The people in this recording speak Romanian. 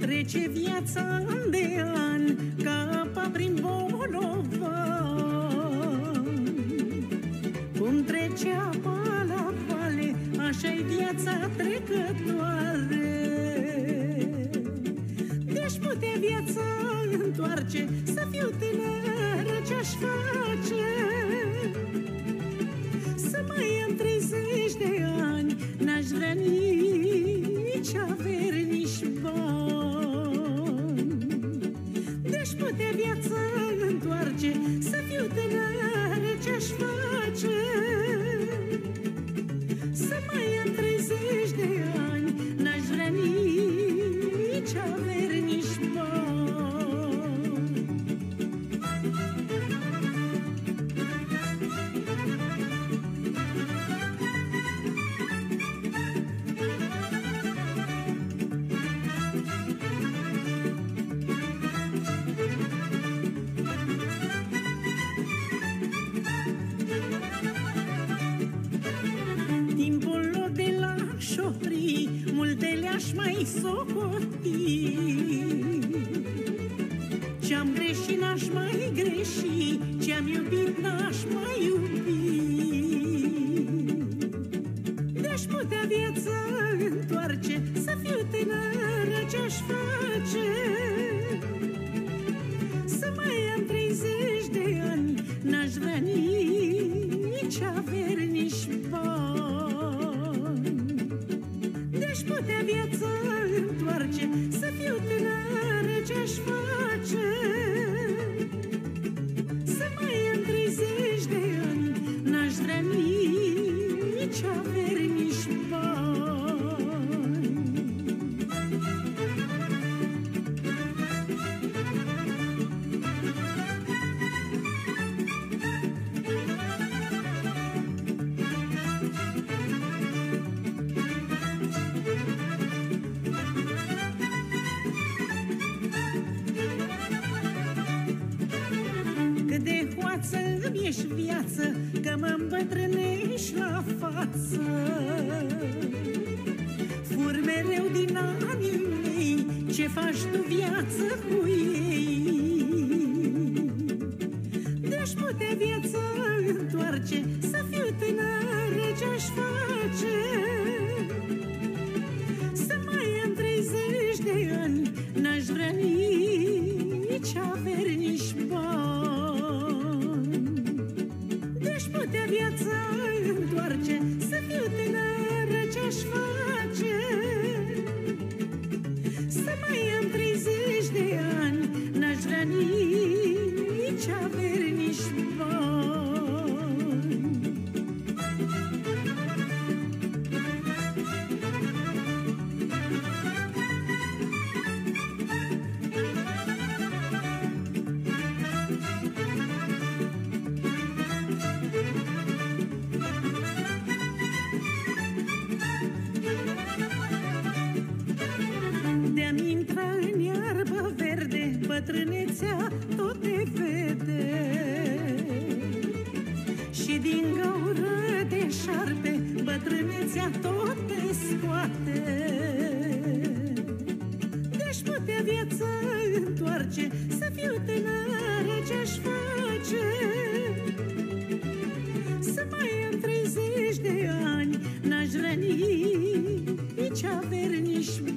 trece viața an de an, ca apa prin bolovan. Cum trece apa la vale, așa-i viața trecătoare. De-aș putea viața întoarce, să fiu tânără, ce-aș face? Să mai am 30 de ani, n-aș vrea nici avere, nici bani. De-aș putea viața întoarce, să fiu tânără, ce-aș face? Să mai am 30 de ani, n-aș vrea nici avere, nici bani. Timpul lor de la șopri, multe le-aș mai socoti. Ce-am greșit n-aș mai greși, ce-am iubit n-aș mai iubi. De-aș putea viața întoarce, să fiu tânără, ce-aș face? Să mai am 30 de ani, n-aș vrea nici avere, nici bani. De-aș putea viața întoarce, să fiu tânără, ce-aș face? Să mai am 30 de ani, n-aș vrea nici avere, nici bani. Cât de hoață îmi ești viață, că mă îmbătrânești la față. Fur mereu din anii mei, ce faci tu viață cu ei? De-aș putea viața întoarce, să fiu tânără, ce-aș face? Să mai am 30 de ani, n-aș vrea nici avere, nici bani. De-aș putea viața întoarce, să fiu tânără, ce-aș face? Să mai am 30 de ani, n-aș vrea nici avere, nici bani. De-am intrat în iarbă verde, bătrânețea tot te vede. Și din gaură de șarpe, bătrânețea tot te scoate. De-aș putea viața întoarce, să fiu tânără, ce-aș face? Să mai am 30 de ani, n-aș vrea nici avere, nici